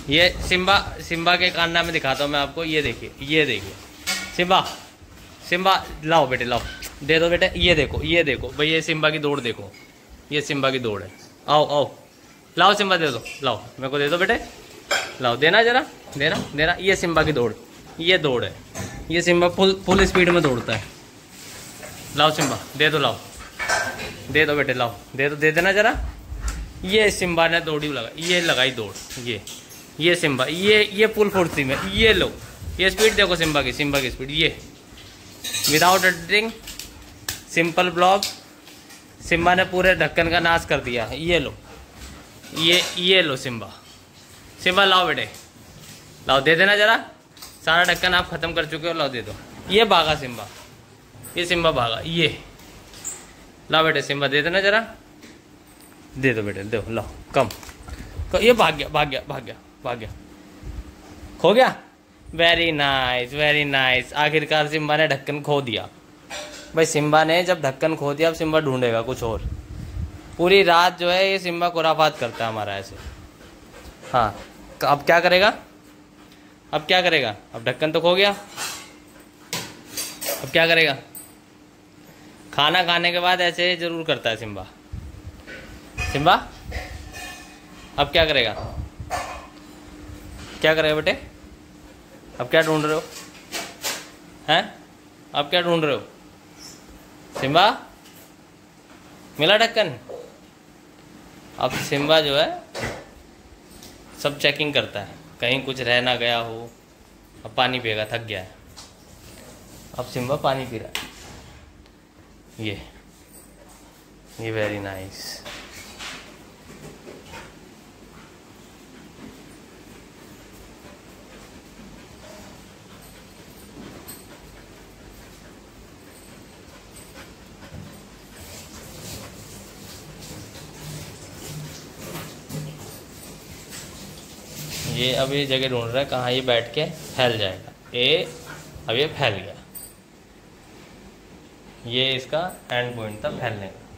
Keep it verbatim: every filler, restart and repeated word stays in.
ये Simba Simba के कारनामे दिखाता हूँ मैं आपको। ये देखिए, ये देखिए सिम्बा, सिम्बा लाओ बेटे लाओ, दे दो बेटे। ये देखो, ये देखो भाई, ये सिम्बा की दौड़ देखो, ये सिम्बा की दौड़ है। आओ आओ, लाओ सिम्बा दे दो, लाओ मेरे को दे दो बेटे, लाओ देना जरा, देना देना। ये सिम्बा की दौड़, ये दौड़ है, ये सिम्बा फुल फुल स्पीड में दौड़ता है। लाओ सिम्बा दे दो, लाओ दे दो बेटे, लाओ दे दो, दे देना जरा। ये सिम्बा ने दौड़ी लगा, ये लगाई दौड़, ये ये सिम्बा, ये ये फुल फुर्ती में, ये लो, ये स्पीड देखो सिम्बा की, सिम्बा की स्पीड। ये without editing simple blog, Simba ने पूरे ढक्कन का नाश कर दिया है। ये लो, ये ये लो सिम्बा, सिम्बा लाओ बेटे, लाओ दे देना जरा। सारा ढक्कन आप ख़त्म कर चुके हो, लाओ दे दो। ये भागा सिम्बा, ये सिम्बा भागा, ये लाओ बेटे सिम्बा दे देना जरा, दे दो बेटे, दो लाओ कम। ये भाग गया, भाग गया, भाग गया, भाग गया, खो गया। Very nice, very nice. आखिरकार सिम्बा ने ढक्कन खो दिया। भाई सिम्बा ने जब ढक्कन खो दिया, अब सिम्बा ढूंढेगा कुछ और। पूरी रात जो है ये सिम्बा खुराफात करता है हमारा ऐसे। हाँ, अब क्या करेगा, अब क्या करेगा? अब ढक्कन तो खो गया, अब क्या करेगा? खाना खाने के बाद ऐसे जरूर करता है सिम्बा। सिम्बा अब क्या करेगा, क्या करेगा बेटे? अब क्या ढूंढ रहे हो हैं? अब क्या ढूंढ रहे हो सिम्बा? मिला ढक्कन? अब सिम्बा जो है सब चेकिंग करता है, कहीं कुछ रह ना गया हो। अब पानी पिएगा, थक गया है। अब सिम्बा पानी पी रहा है। ये ये वेरी नाइस। ये अब ये जगह ढूंढ रहा है कहाँ ये बैठ के फैल जाएगा। ये अब ये फैल गया, ये इसका एंड पॉइंट था फैलने का।